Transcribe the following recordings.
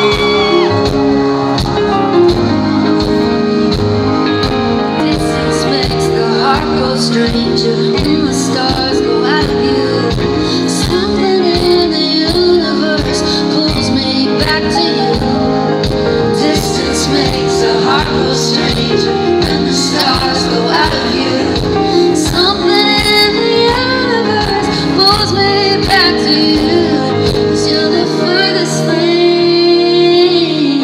Distance makes the heart go stranger when the stars go out of view. Something in the universe pulls me back to you. Distance makes the heart go stranger when the stars go out of view. Something in the universe pulls me back to you. 'Cause you're the furthest thing,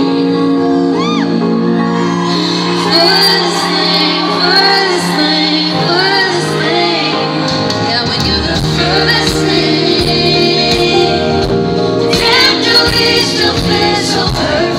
furthest thing, furthest thing, furthest thing. Yeah, when you're the furthest thing, you can't do these to feel so perfect.